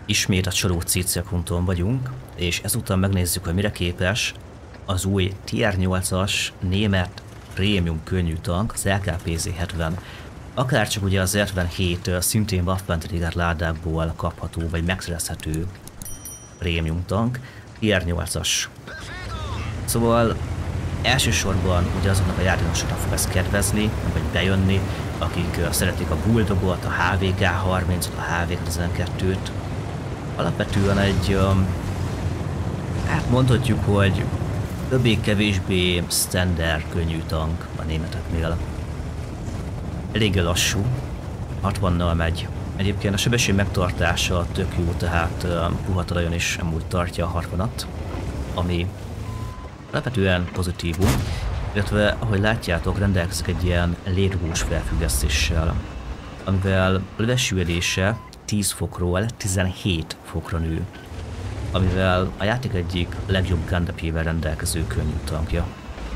Ismét a csaló CC-konton vagyunk, és ezúttal megnézzük, hogy mire képes az új Tier 8-as német prémium könnyű tank, az LKPZ-70. Akárcsak ugye az 57 szintén Waffenträger ládákból kapható vagy megszerezhető prémium tank, Tier 8-as. Szóval elsősorban ugye azoknak a játékosoknak fog ez kedvezni, vagy bejönni, akik szeretik a Bulldogot, a HVK-30-at, a HV-12-t. Alapvetően egy, hát mondhatjuk, hogy többé-kevésbé standard könnyű tank a németeknél. Eléggé lassú, 60-nal megy. Egyébként a sebesség megtartása tök jó, tehát puha talajon is amúgy tartja a 60-at, ami alapvetően pozitívum, illetve ahogy látjátok, rendelkezik egy ilyen légdugós felfüggesztéssel, amivel a levesülődése 10 fokról 17 fokra nő, amivel a játék egyik legjobb gundapjével rendelkező könnyű tankja.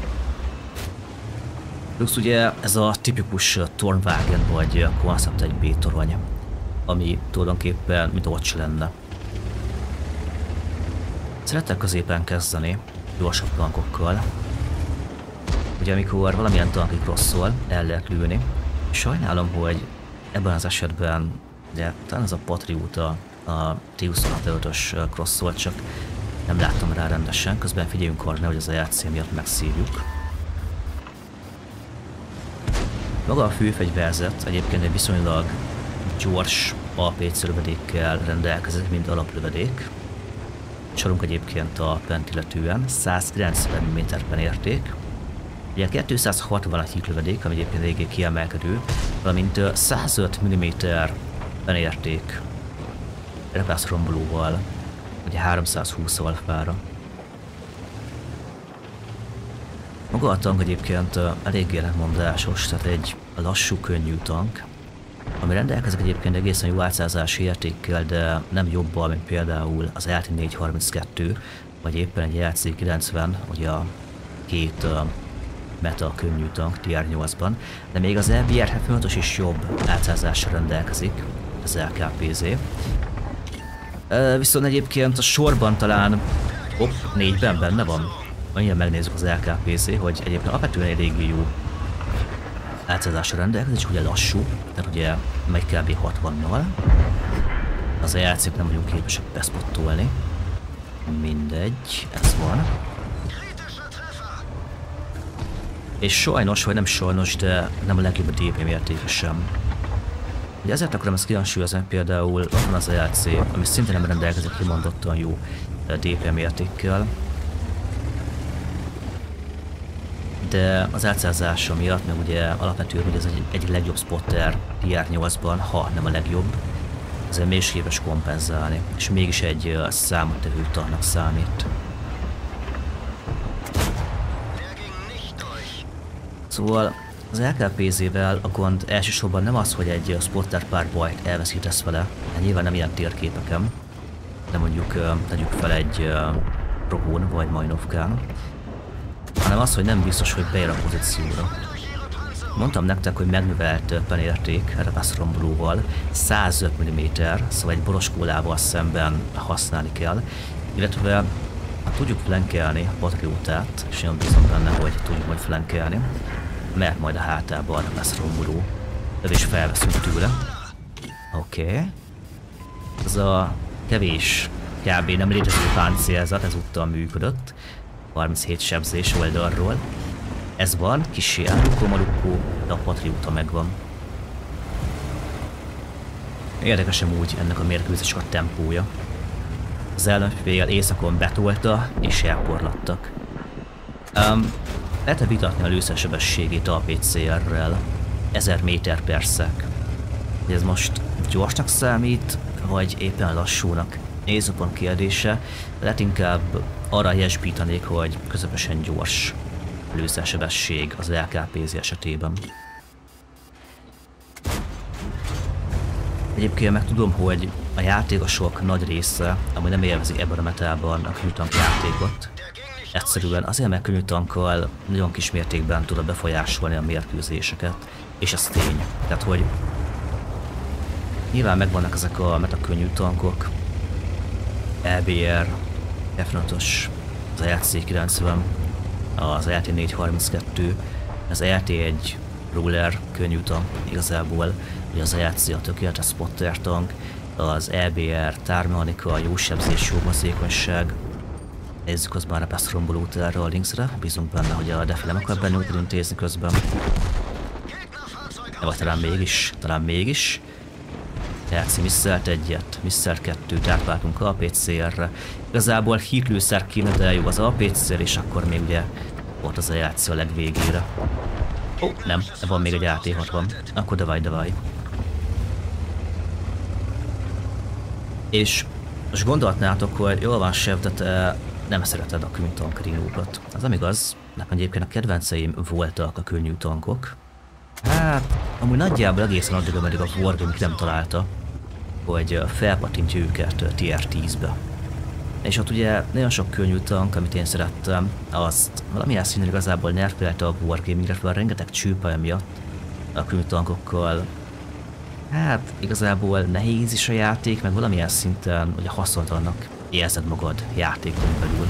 Plusz ugye ez a tipikus Tornwagen vagy Concept 1B torony, ami tulajdonképpen mint ott lenne. Szeretek középen kezdeni, gyorsabb tankokkal. Ugye amikor valamilyen tankig rosszul, el lehet lőni. Sajnálom, hogy ebben az esetben, de talán ez a Patriota, a T-25-ös crosszol, csak nem láttam rá rendesen, közben figyeljünk arra, hogy az ERC miatt megszívjuk. Maga a főfegyverzet egyébként egy viszonylag gyors APC lövedékkel rendelkezik, mint alaplövedék. Csalunk egyébként a pent illetően 190 mm-ben érték. Ugye 260 a híglövedék, ami egyébként eléggé kiemelkedő, valamint 105 mm-ben érték repász rombolóval, ugye 320 alfára. Maga a tank egyébként eléggé ellentmondásos, tehát egy lassú, könnyű tank, ami rendelkezik egyébként egészen jó átszázási értékkel, de nem jobbal, mint például az LT432, vagy éppen egy LC90, ugye a két meta könnyű tank Tier 8-ban, de még az LBR-75-ös is jobb átszázással rendelkezik, az LKPZ. Viszont egyébként a sorban talán 4-ben benne van. Mindjárt megnézzük az LKPZ, hogy egyébként alapvetően eléggé jó átszázásra rendelkezik, és ugye lassú, tehát ugye megy kb. 60-nal. Az ELC-k nem vagyunk képesek bespottolni. Mindegy, ez van. És sajnos, vagy nem sajnos, de nem a legjobb a DPM értéke sem. Ugye ezért akarom ezt kihangsúlyozni, például ott van az ELC, ami szintén nem rendelkezik kimondottan jó DPM értékkel. De az átszázása miatt, meg ugye alapvetően, hogy ez egy legjobb spotter Tier 8-ban, ha nem a legjobb, ezzel mégis képes kompenzálni, és mégis egy számottevő tannak számít. Szóval az LKPZ-vel a gond elsősorban nem az, hogy egy spotter párbajt elveszítesz vele, de nyilván nem ilyen térképeken, de mondjuk tegyük fel egy Prohón vagy Majnovkán, hanem az, hogy nem biztos, hogy beér a pozícióra. Mondtam nektek, hogy megnövelt penérték repászrombolóval 105 mm, szóval egy boroskólával szemben használni kell, illetve ha tudjuk flankelni a Patriotát, és én bízom benne, hogy tudjuk majd flankelni, mert majd a hátában a repászromboló és felveszünk tőle. Oké. Ez a kevés, kb. Nem létező páncélzat ezúttal működött. 37 sebzés oldalról. Ez van, kissé elrukkó-marukkó, de a Patriota megvan. Érdekes amúgy ennek a mérkőzésnek a tempója. Az ellenfél éjszakon betolta és elporlattak. Lehet vitatni a lőszersebességét APCR-rel 1000 méter/szek. Ez most gyorsnak számít, vagy éppen lassúnak? Nézőpont kérdése, lehet inkább arra helyesbítanék, hogy közepesen gyors lőszersebesség az LKPZ esetében. Egyébként meg tudom, hogy a játékosok nagy része, ami nem élvezik ebben a metában a könnyűtank játékot, egyszerűen azért, mert könnyűtankkal nagyon kis mértékben tudod befolyásolni a mérkőzéseket, és ez tény. Tehát, hogy nyilván megvannak ezek a metakönnyű tankok, EBR, F5-os, az RC90, az RT432, az RT1 Ruler könnyű tank igazából, ugye az RC a tökéletes spotter tank, az EBR tármechanika, jó sebzés, jó mozgékonyság. Nézzük az már a beszrombolót erre a linksre, bízunk benne, hogy a defi nem akar bennünket intézni közben. Vagy talán mégis. RC misszelt egyet, misszel kettőt, átváltunk APCR-re. Igazából hitlőszer kéne, de jó az APCR, és akkor még ugye volt az a RC a legvégére. Ó, nem, van még egy AT60, akkor devaj. És most gondolhatnátok, hogy jól van, Sev, de te nem szereted a könnyű tankrinókat. Az nem igaz, nekem egyébként a kedvenceim voltak a könnyű tankok. Hát, amúgy nagyjából egészen addig, ameddig a Wargaming nem találta, hogy felpatintja őket tier 10-be. És ott ugye nagyon sok könnyű tank, amit én szerettem, azt valamilyen szinten igazából nerfelte a Wargaming, illetve rengeteg csőpálya miatt a könnyű tankokkal. Hát igazából nehéz is a játék, meg valamilyen szinten ugye haszontalannak érzed magad játékon belül.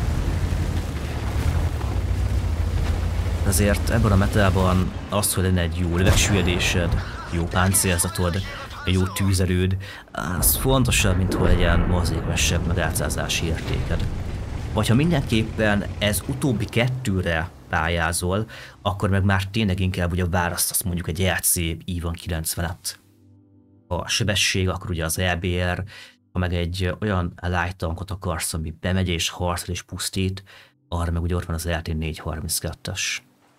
Azért ebben a metában az, hogy lenne egy jó lövegsüllyedésed, jó páncélzatod, egy jó tűzerőd, az fontosabb, mint hogy legyen mozgékonyabb meg átszázási értéked. Vagy ha mindenképpen ez utóbbi kettőre pályázol, akkor meg már tényleg inkább ugye választasz mondjuk egy RC Ivan 90-et. A sebesség, akkor ugye az EBR, ha meg egy olyan light tankot akarsz, ami bemegy és harcol és pusztít, arra meg ugye ott van az RT432-es.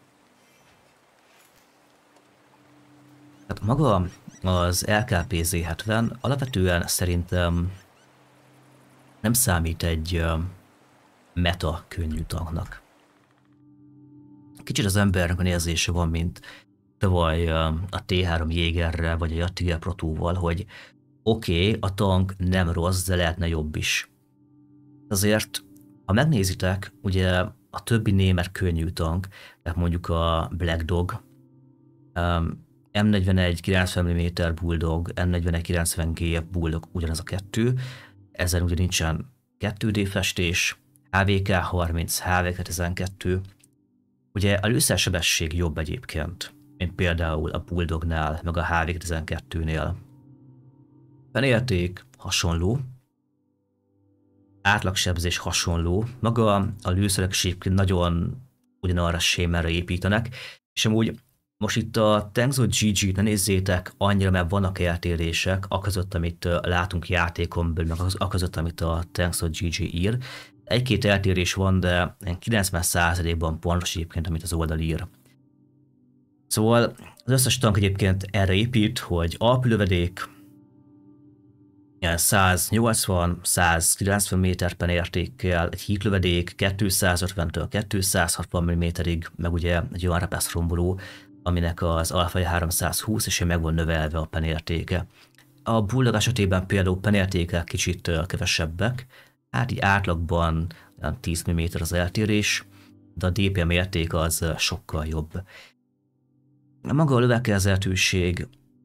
Tehát maga az LKPZ-70 alapvetően szerintem nem számít egy meta könnyű tanknak. Kicsit az embernek a érzése van, mint tavaly a T3 Jägerrel vagy a Jattila Protóval, hogy oké, a tank nem rossz, de lehetne jobb is. Azért, ha megnézitek, ugye a többi német könnyű tank, tehát mondjuk a Black Dog, M41 90 mm Bulldog, M41 90 GF Bulldog ugyanaz a kettő, ezen ugye nincsen 2D festés, HVK 30, HVK 12, ugye a lőszersebesség jobb egyébként, mint például a Bulldognál, meg a HVK 12-nél. Fenérték hasonló, átlagsebzés hasonló, maga a lőszerek nagyon ugyanarra a sémára építenek, és amúgy most itt a Tanks GG-t ne nézzétek annyira, mert vannak eltérések, aközött, amit látunk játékon belül, meg aközött, amit a Tanks GG ír. Egy-két eltérés van, de 90%-ban pontos egyébként, amit az oldal ír. Szóval az összes tank egyébként erre épít, hogy alpülövedék, 180-190 méter per értékkel, egy hitlövedék 250-től 260 mm-ig, meg ugye egy olyan repeszromboló, aminek az alfaja 320, és meg van növelve a penértéke. A Bulldog esetében például penértéke kicsit kevesebbek, hát így átlagban 10 mm az eltérés, de a DPM érték az sokkal jobb. Maga a lövekelhetőség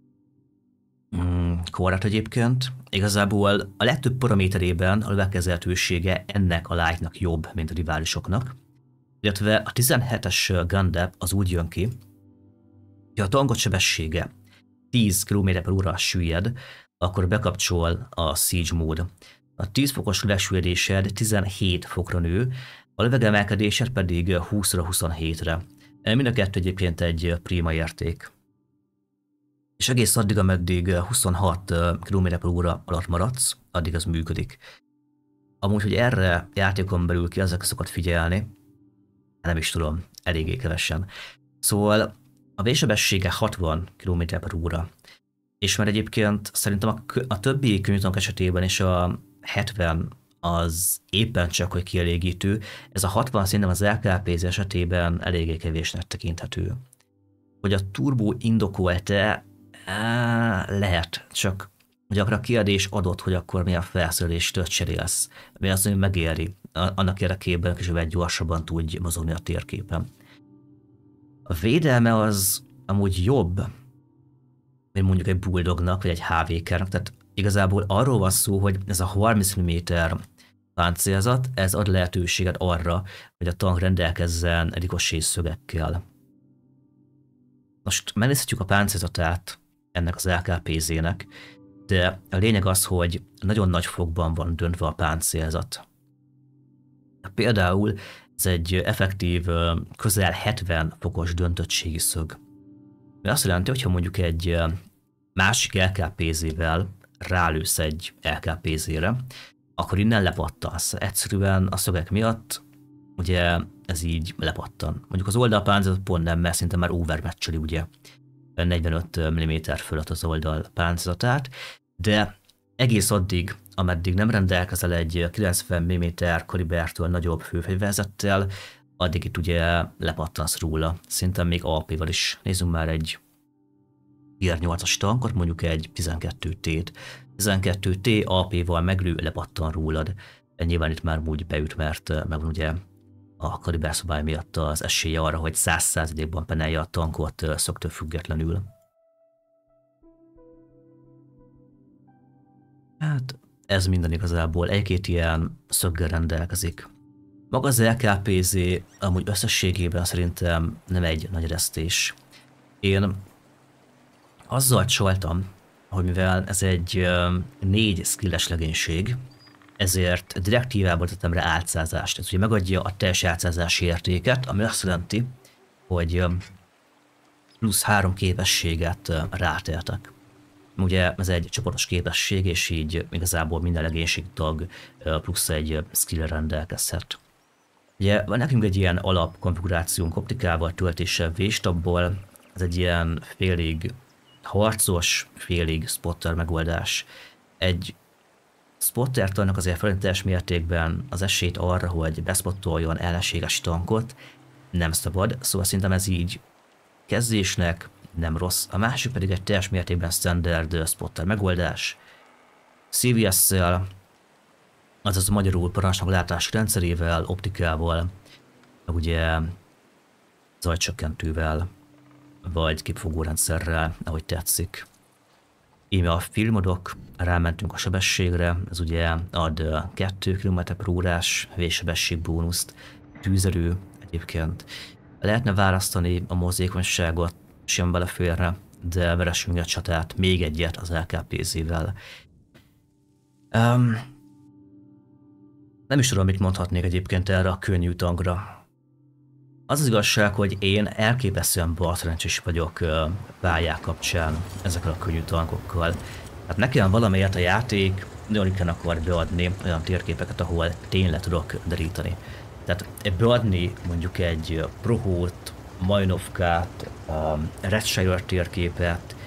korrekt egyébként, igazából a legtöbb paraméterében a lövekelhetősége ennek a lightnak jobb, mint a riválisoknak, illetve a 17-es gun depth az úgy jön ki, ha a tankot sebessége 10 km/h süllyed, akkor bekapcsol a Siege mód. A 10 fokos levegősüllyedésed 17 fokra nő, a lövegemelkedésed pedig 20-27-re. Mind a kettő egyébként egy prima érték. És egész addig, ameddig 26 km/h alatt maradsz, addig az működik. Amúgy, hogy erre játékon belül ki ezek szokott figyelni, nem is tudom, eléggé kevesen. Szóval a végsebessége 60 km/h, és már egyébként szerintem a többi könnyűtank esetében is a 70 az éppen csak, hogy kielégítő, ez a 60 szerintem az LKPZ esetében eléggé kevésnek tekinthető. Hogy a turbo indokolt-e? Lehet, csak gyakran a kérdés adott, hogy akkor milyen felszerelést cserélsz, mi az, hogy megéri, annak érdekében, hogy gyorsabban tudj mozogni a térképen. A védelme az amúgy jobb, mint mondjuk egy Bulldognak, vagy egy HVK-nak, tehát igazából arról van szó, hogy ez a 30 mm páncélzat, ez ad lehetőséget arra, hogy a tank rendelkezzen rikosé szögekkel. Most megnézhetjük a páncélzatát ennek az LKPZ-nek, de a lényeg az, hogy nagyon nagy fokban van döntve a páncélzat. Például ez egy effektív, közel 70 fokos döntöttségi szög. Ez azt jelenti, hogyha mondjuk egy másik LKPZ-vel rálősz egy LKPZ-re, akkor innen lepattansz. Egyszerűen a szögek miatt ugye ez így lepattan. Mondjuk az oldalpáncélzat pont nem, mert szinte már overmatcheli ugye 45 mm fölött az oldal páncélzatát, de egész addig, ameddig nem rendelkezel egy 90 mm kalibertől nagyobb főfegyverzettel, addig itt ugye lepattansz róla. Szinte még AP-val is. Nézzünk már egy Tier 8-as tankot, mondjuk egy 12T-t. 12T AP-val meglő, lepattan rólad. Nyilván itt már úgy beüt, mert megvan ugye a kaliberszabály miatt az esélye arra, hogy 100%-ban penelje a tankot szögtől függetlenül. Hát ez minden igazából, egy-két ilyen szöggel rendelkezik. Maga az LKPZ amúgy összességében szerintem nem egy nagy eresztés. Én azzal csaltam, hogy mivel ez egy 4 skilles legénység, ezért direktívából tettem rá álcázást. Ez ugye megadja a teljes álcázási értéket, ami azt jelenti, hogy plusz 3 képességet ráteltek. Ugye ez egy csoportos képesség, és így igazából minden legénységtag plusz egy skill rendelkezhet. Ugye van nekünk egy ilyen alapkonfigurációnk optikával, töltéssel, V-stabból, ez egy ilyen félig harcos, félig spotter megoldás. Egy spottert adnak azért felint teljes mértékben az esélyt arra, hogy bespottoljon ellenséges tankot, nem szabad, szóval szerintem ez így kezdésnek nem rossz. A másik pedig egy teljes mértékben standard spotter megoldás. CVS-szel, azaz magyarul parancsnoklátási rendszerével, optikával, meg ugye zajcsökkentővel, vagy képfogórendszerrel, ahogy tetszik. Íme a filmodok, rámentünk a sebességre, ez ugye ad 2 km/h végsebesség bónuszt, tűzerő egyébként. Lehetne választani a mozgékonyságot, sem beleférne, de veresünk egy csatát, még egyet az LKPZ-vel. Nem is tudom, mit mondhatnék egyébként erre a könnyű tankra. Az az igazság, hogy én elképesztően balszerencsés vagyok pályák kapcsán ezekkel a könnyű tankokkal. Hát nekem valamiért a játék nagyon ritkán akar beadni olyan térképeket, ahol tényleg tudok deríteni. Tehát beadni mondjuk egy Prohót, Majnovkát, Redshire térképet,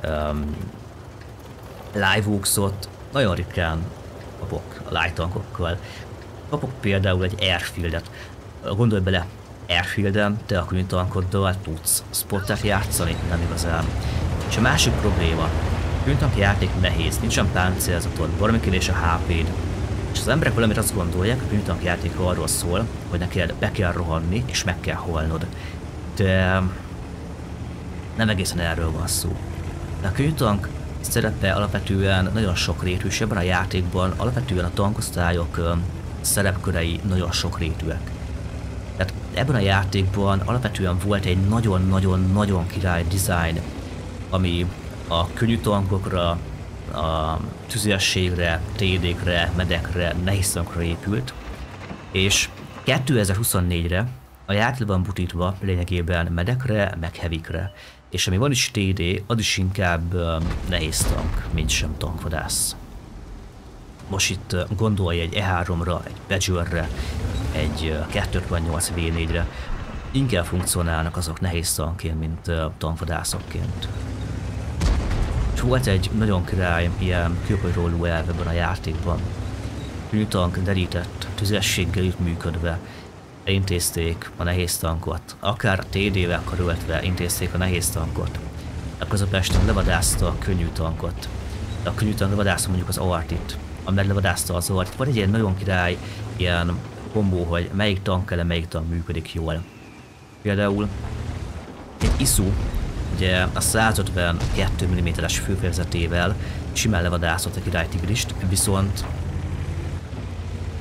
Liveoaks-ot nagyon ritkán kapok a light tankokkal. Kapok például egy Airfieldet. Gondolj bele, Airfielden te a könnyű tankoddal tudsz spottert játszani, nem igazán. És a másik probléma, a könnyű tank játék nehéz, nincsen páncélzatod, valamikor a HP-d. És az emberek valamit azt gondolják, a könnyű tank játék arról szól, hogy neked be kell rohanni és meg kell halnod. De nem egészen erről van szó. De a könnyű tank szerepe alapvetően nagyon sokrétű, és ebben a játékban alapvetően a tankosztályok szerepkörei nagyon sokrétűek. Tehát ebben a játékban alapvetően volt egy nagyon-nagyon-nagyon király design, ami a könnyű tankokra, a tüzérségre, TD-kre, medekre, nehéz tankokra épült, és 2024-re a játékban butítva lényegében medekre, meg heavikre, és ami van is TD, az is inkább nehéz tank, mint sem tankvadász. Most itt gondolj egy E3-ra, egy Badgerre, egy 258 V4-re, inkább funkcionálnak azok nehéz tankként, mint tankvadászokként. És volt egy nagyon király ilyen kőpajróló elv ebben a játékban. Könnyű tank derített, tüzességgel itt működve, intézték a nehéz tankot, akár a TD-vel karöltve intézték a nehéz tankot. A közepesten levadázta a könnyű tankot. De a könnyű tank levadázta mondjuk az artit, amely levadázta az artit. Van egy ilyen nagyon király ilyen kombó, hogy melyik tank ellen melyik tank működik jól. Például egy ISU, ugye a 152 mm-es főfegyverzetével simán levadászott a király tigrist, viszont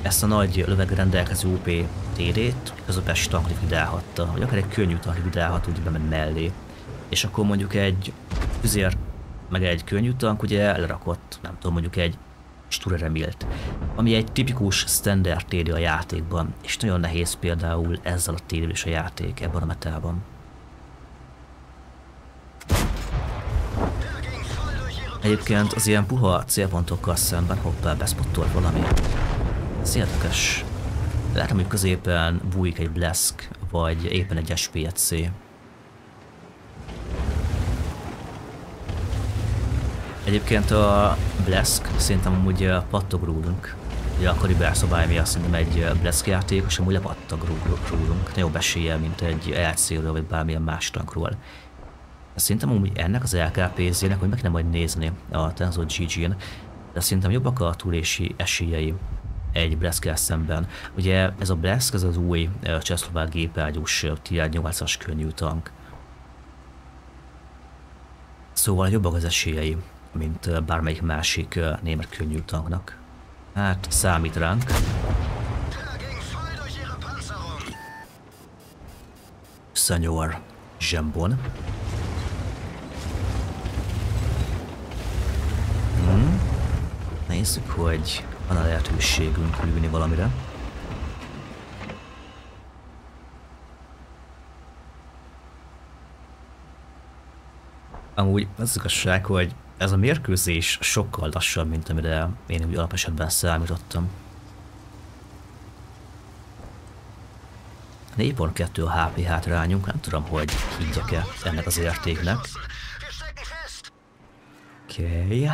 ezt a nagy lövegre rendelkező OP TD-t közepes tank likvidálhatta, vagy akár egy könnyű tank likvidálhat, úgy bemen mellé. És akkor mondjuk egy tüzér meg egy könnyű tank ugye lerakott, nem tudom, mondjuk egy Stureremilt, ami egy tipikus standard TD a játékban, és nagyon nehéz például ezzel a TD-vel is a játék ebben a metában. Egyébként az ilyen puha célpontokkal szemben hoppá beszpottolt valami. Ez érdekes. Látom, hogy középen bújik egy Blesk, vagy éppen egy SPC. Egyébként a Blesk szerintem amúgy pattog rólunk. Ugye a Kaliber szabály miatt szerintem egy Blesk játékos amúgy lepattog rólunk. Nagyobb eséllyel, mint egy ELC-ről vagy bármilyen más tankról. Szerintem amúgy ennek az LKPZ-nek, hogy meg kéne majd nézni a Tenzor GG-n, de szerintem jobbak a túlési esélyei egy Bleskel szemben. Ugye ez a Blesk, ez az új csehszlovák gépágyús Tier 8-as könnyű tank. Szóval jobbak az esélyei, mint bármelyik másik német könnyű tanknak. Hát számít ránk. Senyor Zsembon. Nézzük, hogy van a lehetőségünk lőni valamire. Amúgy az igazság, hogy ez a mérkőzés sokkal lassabb, mint amire én úgy alapesetben számítottam. 4.2 a HP hátrányunk, nem tudom, hogy higgyek-e ennek az értéknek. Oké.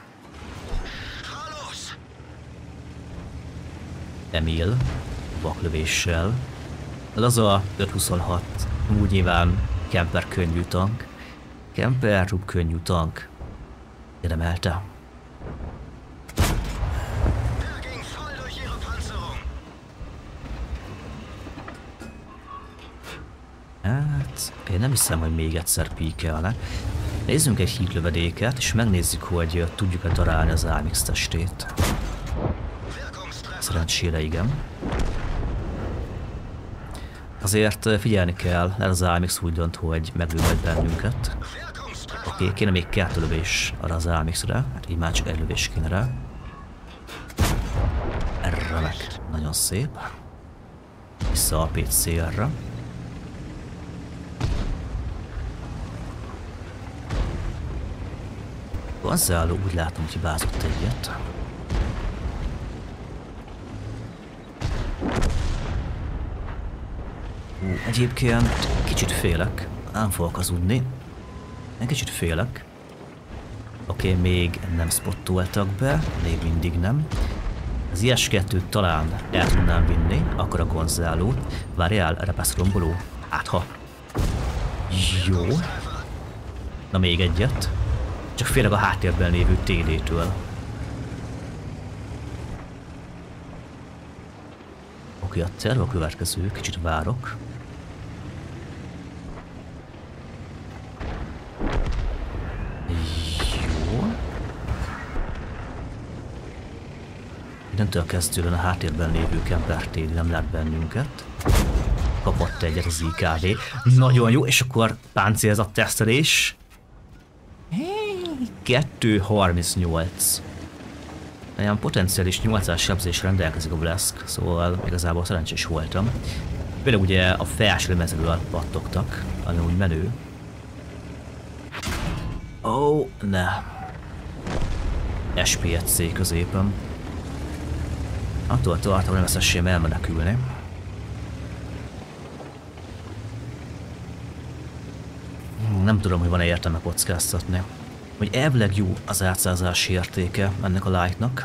Emil vaklövéssel. Laza 526, úgy nyilván Kemper könnyű tank. Kemper Rub könnyű tank. Érdemelte. Hát, én nem hiszem, hogy még egyszer píkelne. Nézzünk egy hídlövedéket, és megnézzük, hogy tudjuk-e darálni az AMX testét. Szerencsére igen. Azért figyelni kell, mert az AMX úgy dönt, hogy meglő majd bennünket. Oké, kéne még 2 lövés arra az AMX-re, hát így már csak egy lövés kéne rá. Remek, nagyon szép. Vissza a PCR-re. Gonzalo úgy látom, hogy hibázott egyet. Egyébként kicsit félek, nem fogok hazudni. Én kicsit félek. Oké, még nem spottoltak be, még mindig nem. Az IS-2-t talán el tudnám vinni, akkor a Gonzálót. Várjál, repesz romboló. Átha. Jó. Na még egyet. Csak félek a háttérben lévő TD-től. Oké, a terv a következő, kicsit várok. Jó. Innentől kezdődően a háttérben lévő Kemper TD nem lát bennünket. Kapott egyet az IKV. Nagyon jó, és akkor páncélzat tesztelés. 2.38. Olyan potenciális 800 sebzés rendelkezik a Blesk, szóval igazából szerencsés voltam. Például ugye a felső lemezről pattogtak, ami úgy menő. Ó, ne. SPC középen. Attól tartom, nem lesz esélyem elmenekülni. Nem tudom, hogy van-e értelme kockáztatni. Hogy elvileg jó az átszázási értéke ennek a lightnak.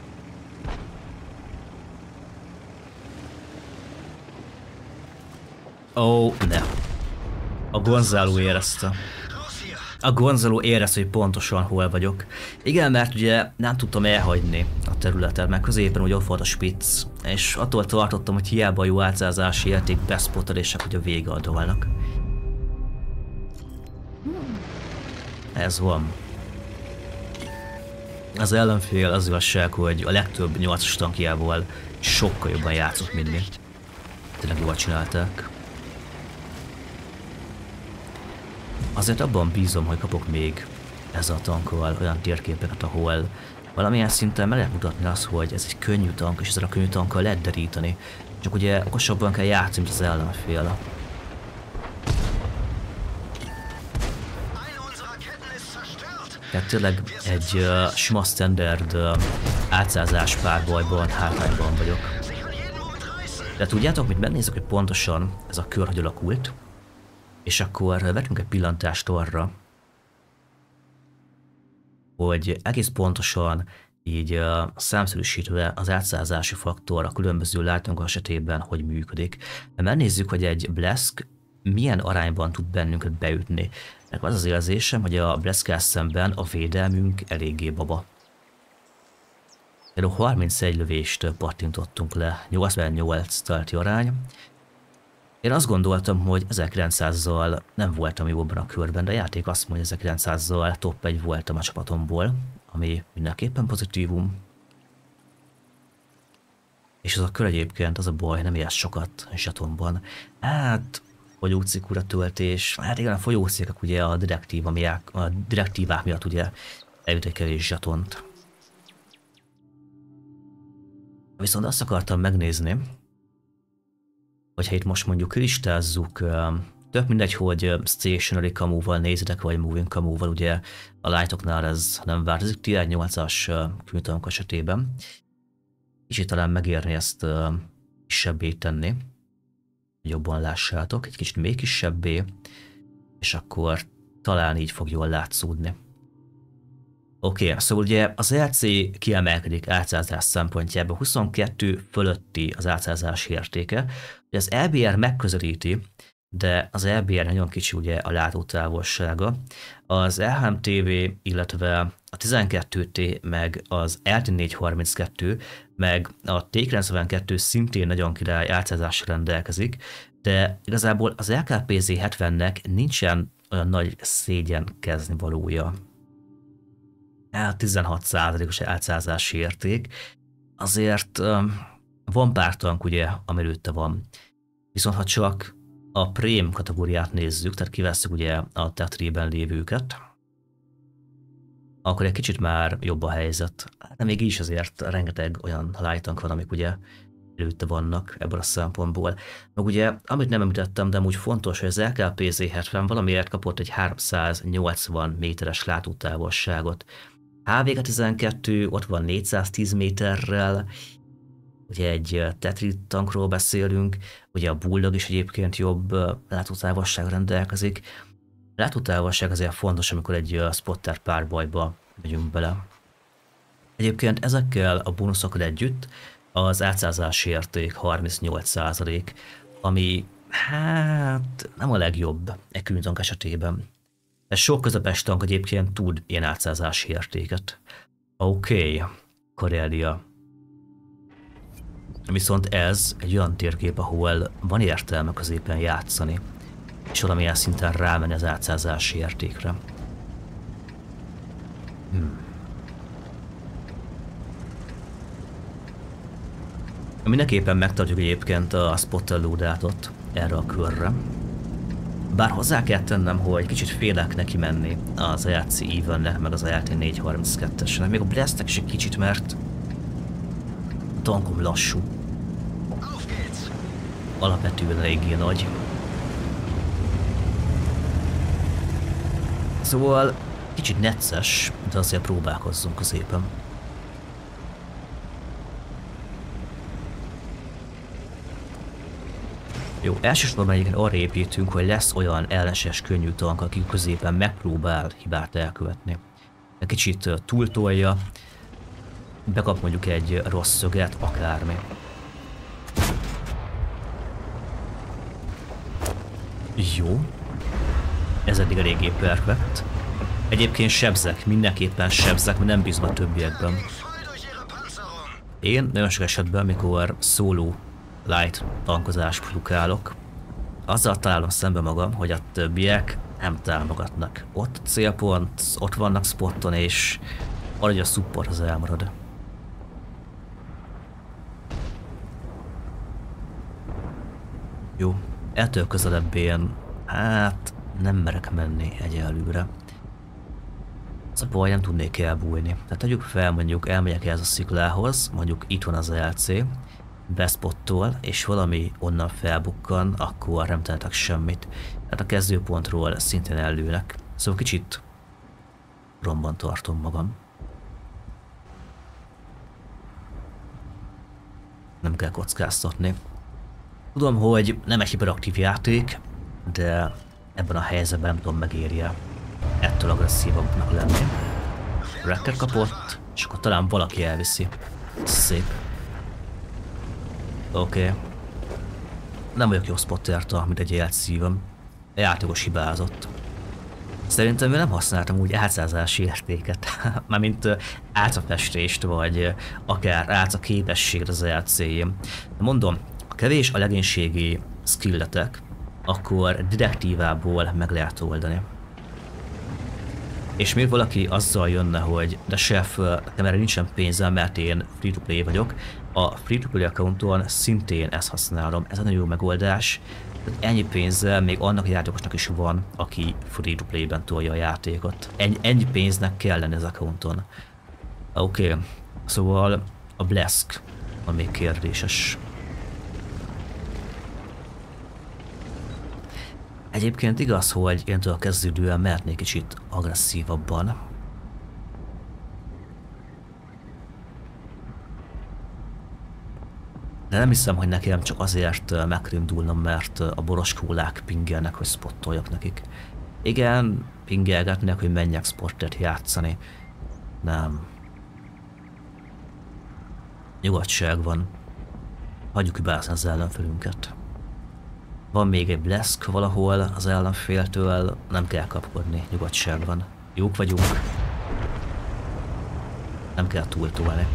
Ó, ne. A Gonzalo érezte. A Gonzalo érezte, hogy pontosan hol vagyok. Igen, mert ugye nem tudtam elhagyni a területet, mert középen ugye ott volt a spitz, és attól tartottam, hogy hiába jó átszázási érték beszpotolések, hogy a vége adolnak. Ez van. Az ellenfél az igazság, hogy a legtöbb 8-as tankjával sokkal jobban játszott, mint mi. Tényleg jól csinálták. Azért abban bízom, hogy kapok még ezzel a tankkal olyan térképeket, ahol valamilyen szinten meg lehet mutatni azt, hogy ez egy könnyű tank, és ezzel a könnyű tankkal lehet deríteni. Csak ugye okosabban kell játszani, mint az ellenfél. Tehát tényleg egy sima standard átszázás párbajban, hátrányban vagyok. De tudjátok, mit megnézzük, hogy pontosan ez a kör hogy alakult, és akkor vetünk egy pillantást arra, hogy egész pontosan így számszerűsítve az átszázási faktor a különböző látónk esetében hogy működik. Megnézzük, hogy egy Blesk milyen arányban tud bennünket beütni. Az az érzésem, hogy a Bleskkal szemben a védelmünk eléggé baba. Például 31 lövést pattintottunk le, 88 találati arány. Én azt gondoltam, hogy 1900-zal nem voltam jóban a körben, de a játék azt mondja, hogy 1900-zal top 1 voltam a csapatomból, ami mindenképpen pozitívum. És az a kör egyébként, az a baj, nem érsz sokat zsatonban. Hát, folyócikúra töltés, hát igen, a folyócikek ugye a direktívák miatt ugye eljut egy kevés zsatont. Viszont azt akartam megnézni, hogyha itt most mondjuk listázzuk, tök mindegy, hogy stationary kamúval nézitek, vagy moving kamúval, ugye a lightoknál ez nem változik, tier 8-as könnyűtank esetében. Kicsit talán megérni ezt kisebbé tenni, jobban lássátok, egy kicsit még kisebbé, és akkor talán így fog jól látszódni. Oké, szóval ugye az RC kiemelkedik átszázás szempontjából, 22 fölötti az átszázás értéke. Ugye az LBR megközelíti, de az LBR nagyon kicsi ugye a látótávolsága. Az LHMTV, illetve a 12T, meg az LT432, meg a T92 szintén nagyon király átszázásra rendelkezik, de igazából az LKPZ-70-nek nincsen olyan nagy szégyenkezni valója. 16%-os átszázási érték, azért van pár tank ugye, ami előtte van. Viszont ha csak a Prém kategóriát nézzük, tehát kivesszük ugye a T3-ben lévőket, akkor egy kicsit már jobb a helyzet. De még így is azért rengeteg olyan light tank van, amik ugye előtte vannak ebből a szempontból. Meg ugye, amit nem említettem, de amúgy fontos, hogy az LKPZ-70 valamiért kapott egy 380 méteres látótávolságot. HVG-12 ott van 410 méterrel, ugye egy Tetri tankról beszélünk, ugye a Bulldog is egyébként jobb látótávolságra rendelkezik. A látótávolság azért fontos, amikor egy spotter párbajba megyünk bele. Egyébként ezekkel a bónuszokkal együtt az átszázási érték 38%, ami hát nem a legjobb egy könnyűtank esetében. Ez sok közepes tank egyébként tud ilyen átszázási értéket. Oké, Karelia. Viszont ez egy olyan térkép, ahol van értelme középen játszani, és valamilyen szinten rámenni az átszázási értékre. Mindenképpen megtartjuk egyébként a spotter loadátot erre a körre. Bár hozzá kell tennem, hogy kicsit félek neki menni az EAC Evennek, meg az LT432-esnek, még a Blastnek is egy kicsit, mert a tankom lassú. Alapvetően eléggé nagy. Szóval kicsit necces, de azért próbálkozzunk középen. Jó, elsősorban egyébként arra építünk, hogy lesz olyan ellenes könnyű tank, aki középen megpróbál hibát elkövetni. Egy kicsit túltolja, bekap mondjuk egy rossz szöget, akármi. Jó. Ez eddig eléggé perfekt. Egyébként sebzek, mindenképpen sebzek, mert nem bízom a többiekben. Én nagyon sok esetben, amikor szóló light tankozást produkálok, azzal találom szembe magam, hogy a többiek nem támogatnak. Ott célpont, ott vannak spotton, és Valahogy a support az elmarad. Jó, ettől közelebb én, hát nem merek menni egyelőre. Az a baj, nem tudnék elbújni. Tehát tegyük fel, mondjuk elmegyek ez a sziklához, mondjuk itt van az LC, bespottol, és valami onnan felbukkan, akkor nem tehetek semmit. Tehát a kezdőpontról szintén ellőnek. Szóval kicsit romban tartom magam. Nem kell kockáztatni. Tudom, hogy nem egy hiperaktív játék, de ebben a helyzetben nem tudom, megérje ettől agresszívabbnak lenni. Wrecker kapott, és akkor talán valaki elviszi. Szép. Oké. Nem vagyok jó spotterta, mint egy élt szívem. A játékos hibázott. Szerintem én nem használtam úgy átszázási értéket, mármint álcafestést, vagy akár álca képességre az LC-jén. Mondom, ha kevés a legénységi skilletek, akkor direktívából meg lehet oldani. És még valaki azzal jönne, hogy de chef, nekem erre nincsen pénzem, mert én free-to-play vagyok. A free-to-play accounton szintén ezt használom, ez a nagyon jó megoldás. Ennyi pénzzel még annak a játékosnak is van, aki free-to-play-ben tolja a játékot. Ennyi pénznek kell lenni az accounton. Oké, szóval a Blesk van még kérdéses. Egyébként igaz, hogy éntől kezdődően mehetnék kicsit agresszívabban. De nem hiszem, hogy nekem csak azért meg kell indulnom, mert a boroskólák pingelnek, hogy spottoljak nekik. Igen, pingelgetnek, hogy menjek sportet játszani. Nem. Nyugodtság van. Hagyjuk hibázni az ellenfelünket. Van még egy Blesk valahol az ellenféltől, nem kell kapkodni, nyugodtság van. Jók vagyunk. Nem kell túltolni.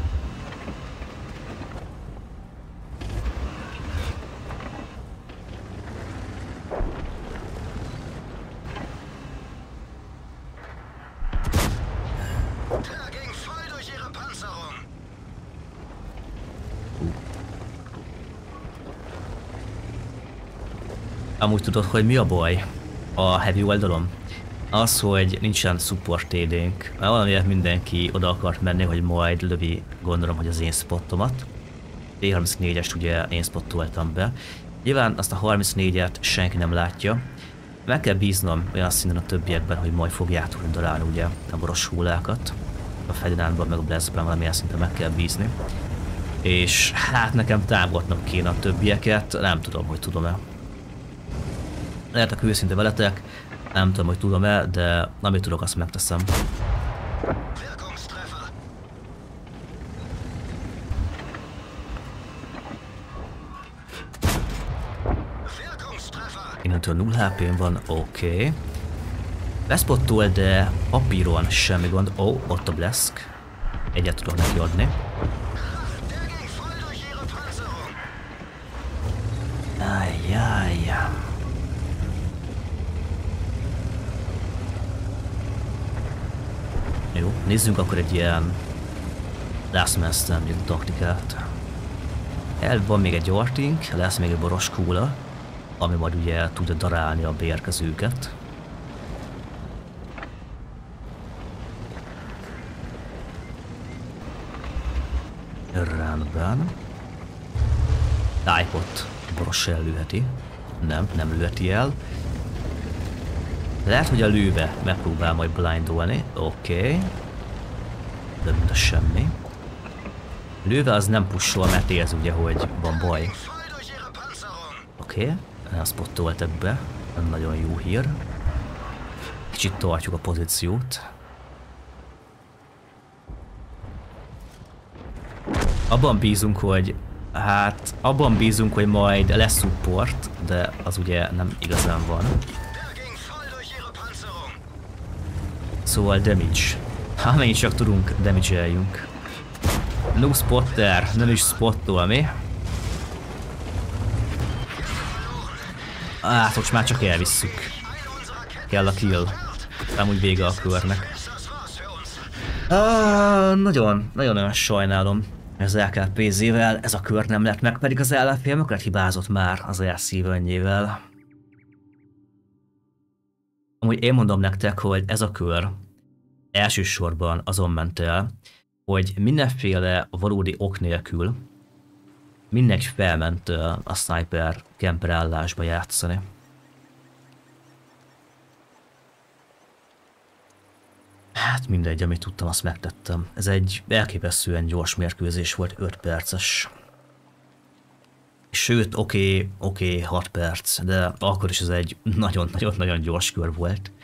Amúgy tudod, hogy mi a baj a heavy oldalon? Az, hogy nincsen support TD-nk. Valamiért mindenki oda akart menni, hogy majd lövi, gondolom, hogy az én spottomat. P34-est ugye én spottoltam be. Nyilván azt a 34-et senki nem látja. Meg kell bíznom olyan szinten a többiekben, hogy majd fogjátok darálni ugye a boros hullákat. A Ferdinandban meg a Blessben valamilyen szinten meg kell bízni. És hát nekem támogatnom kéne a többieket, nem tudom, hogy tudom-e. Lehetek őszinte veletek, nem tudom, hogy tudom-e, de amit tudok, azt megteszem. Innentől 0 HP-n van, oké. Bespottol, de papíron semmi gond. Ó, ott a Blesk. Egyet tudok neki adni. Ajjaj. Jó, nézzünk akkor egy ilyen last man standing taktikát. Van még egy ortink, lesz még egy boroskóla, ami majd ugye tud darálni a beérkezőket. Rendben. Type-ot boros ellőheti. Nem lőheti el. Lehet, hogy a lőbe megpróbál majd blindolni. Oké. De mint a semmi. Lőve az nem pushol, mert érzi ugye, hogy van baj. Oké. Elspottoltak be. Nagyon jó hír. Kicsit tartjuk a pozíciót. Abban bízunk, hogy majd lesz support, de az ugye nem igazán van. Szóval damage. Amennyit csak tudunk, damage-eljünk. No spotter, nem is spottol, mi? Most már csak elvisszük. Kell a kill. Amúgy vége a körnek. Nagyon sajnálom. Az LKPZ-vel ez a kör nem lett meg, pedig az ellenfél mögött hibázott már az elszívönnyével. Amúgy én mondom nektek, hogy ez a kör elsősorban azon ment el, hogy mindenféle valódi ok nélkül mindenki felment a sniper camper állásba játszani. Hát mindegy, amit tudtam, azt megtettem. Ez egy elképesztően gyors mérkőzés volt, 5 perces. Sőt, oké, 6 perc, de akkor is ez egy nagyon-nagyon gyors kör volt.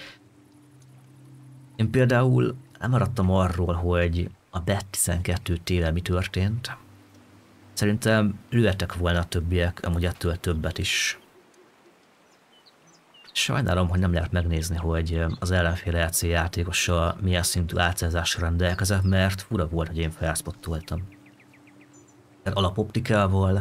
Én például nem maradtam arról, hogy a BET 12 télen mi történt. Szerintem lőttek volna a többiek, amúgy ettől többet is. Sajnálom, hogy nem lehet megnézni, hogy az ellenfél LC játékosa milyen szintű átszerzásra rendelkezett, mert fura volt, hogy én felspottoltam. Alapoptikával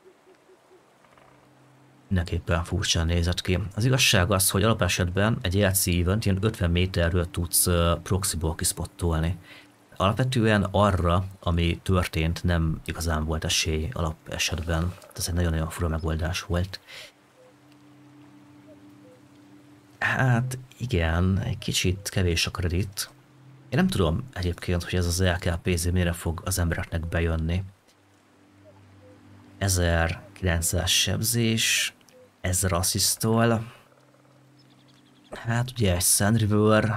mindenképpen furcsán nézett ki. Az igazság az, hogy alapesetben egy LC event ilyen 50 méterről tudsz proxyból kispottolni. Alapvetően arra, ami történt, nem igazán volt esély alapesetben. Ez egy nagyon-nagyon fura megoldás volt. Hát igen, egy kicsit kevés a kredit. Én nem tudom egyébként, hogy ez az LKPZ mire fog az embereknek bejönni. 1900 sebzés, 1000 asszisztól. Hát ugye egy Sand River,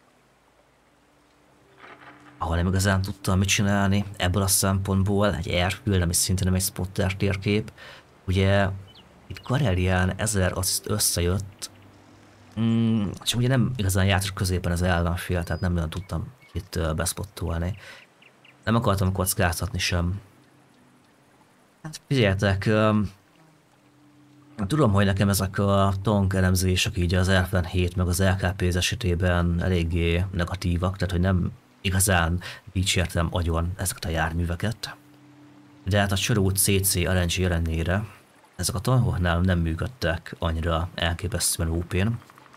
ahol nem igazán tudtam mit csinálni ebből a szempontból, egy Airfield, ami szinte nem egy spotter térkép. Ugye itt Karelián 1000 assziszt összejött, csak ugye nem igazán játszott középen az ellenfél, tehát nem nagyon tudtam itt bespottolni. Nem akartam kockáztatni sem. Hát figyeljetek, tudom, hogy nekem ezek a tank elemzések így az R57 meg az LKP esetében eléggé negatívak, tehát hogy nem igazán dicsértem agyon ezeket a járműveket. De hát a csoró CC RNG ellenére ezek a tankoknál nem működtek annyira elképesztően OP-n.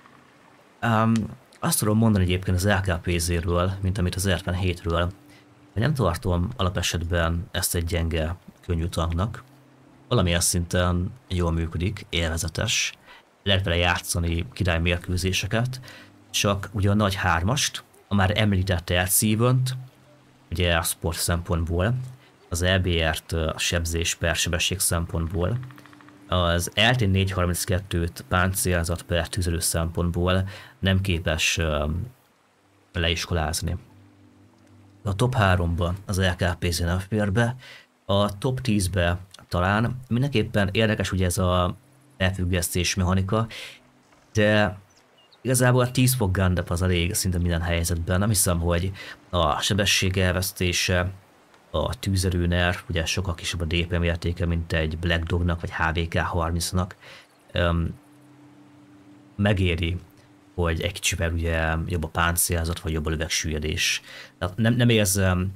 Azt tudom mondani egyébként az LKPZ-ről, mint amit az R57-ről, hogy nem tartom alapesetben ezt egy gyenge, könnyű tanknak. Valamilyen szinten jól működik, élvezetes, lehet vele játszani király mérkőzéseket, csak ugye a nagy hármast, a már említett RC-vönt, ugye a sport szempontból, az EBR-t a sebzés per sebesség szempontból, az LT432-t páncélzat per tüzelő szempontból nem képes leiskolázni. A top 3-ba az LKPZ nem fér be, a top 10-be talán mindenképpen érdekes ugye ez a elfüggesztés mechanika, de igazából a 10 fok gundap az elég szinte minden helyzetben. Nem hiszem, hogy a sebesség elvesztése, a tűzerőnerv, ugye sokkal kisebb a DPM értéke, mint egy Black Dognak vagy HVK 30-nak. Megéri, hogy egy kicsivel ugye jobb a páncélzat, vagy jobb a lövegsüllyedés. Tehát nem érzem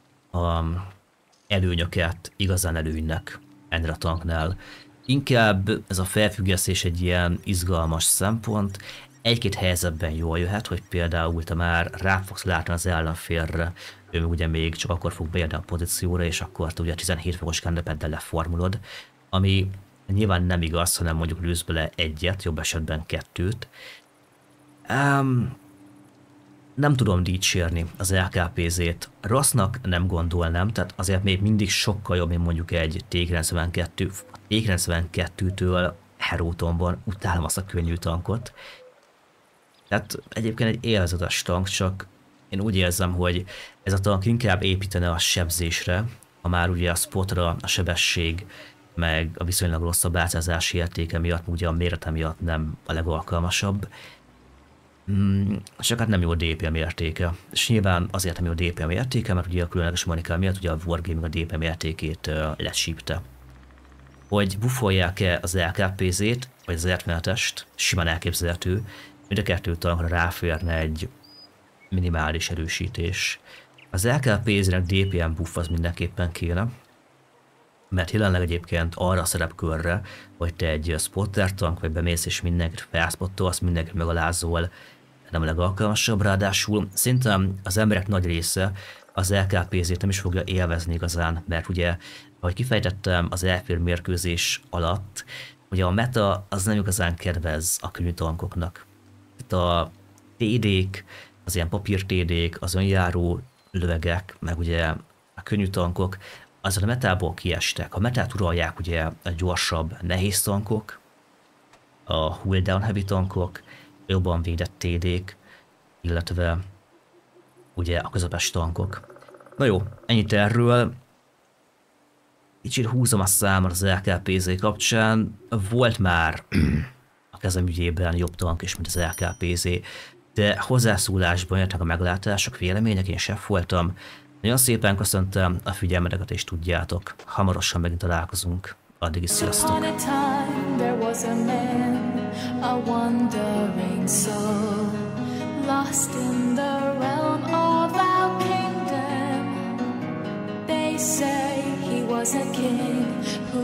előnyöket igazán előnynek ennél a tanknál. Inkább ez a felfüggesztés egy ilyen izgalmas szempont. Egy-két helyzetben jól jöhet, hogy például te már rá fogsz látni az ellenfélre, ő ugye még csak akkor fog beérni a pozícióra, és akkor te ugye 17 fokos kandepeddel leformulod, ami nyilván nem igaz, hanem mondjuk lősz bele egyet, jobb esetben kettőt. Nem tudom dicsérni az LKPZ-t. Rossznak nem gondolnám, tehát azért még mindig sokkal jobb, mint mondjuk egy T92. T92-től Herótonban utálom azt a könnyű tankot. Tehát egyébként egy élvezetes tank, csak én úgy érzem, hogy ez a tank inkább építene a sebzésre, ha már ugye a spotra, a sebesség, meg a viszonylag rosszabb átszázási értéke miatt, ugye a mérete miatt nem a legalkalmasabb. Csak hát nem jó a DPM értéke. És nyilván azért nem jó a DPM értéke, mert ugye a különleges mechanika miatt ugye a Wargaming a DPM értékét lesípte. Hogy buffolják-e az LKPZ-t, vagy az R57-est, simán elképzelhető, mind a kettő tankra ráférne egy minimális erősítés. Az LKPZ-nek DPM buff az mindenképpen kéne, mert jelenleg egyébként arra a szerepkörre, hogy te egy spotter tank, vagy bemész és mindenkit felspottolsz, mindenkit megalázol, nem a legalkalmasabb, ráadásul szerintem az emberek nagy része az LKPZ-t nem is fogja élvezni igazán, mert ugye, ahogy kifejtettem az elfér mérkőzés alatt, ugye a meta az nem igazán kedvez a könnyű tankoknak. Itt a TD-k, az ilyen papír TD-k, az önjáró lövegek, meg ugye a könnyű tankok, azon a metából kiestek. A metát uralják ugye a gyorsabb, nehéz tankok, a cooldown heavy tankok, jobban védett TD-k, illetve ugye a közepes tankok. Na jó, ennyit erről. Kicsit húzom a számot az LKPZ kapcsán. Volt már a kezem ügyében jobb tank is, mint az LKPZ, de hozzászólásban jöttek a meglátások, vélemények, én sef voltam. Nagyon szépen köszöntem a figyelmeteket, és tudjátok, hamarosan megint találkozunk. Addig is sziasztok! Lost in the realm of our kingdom. They say he was a king who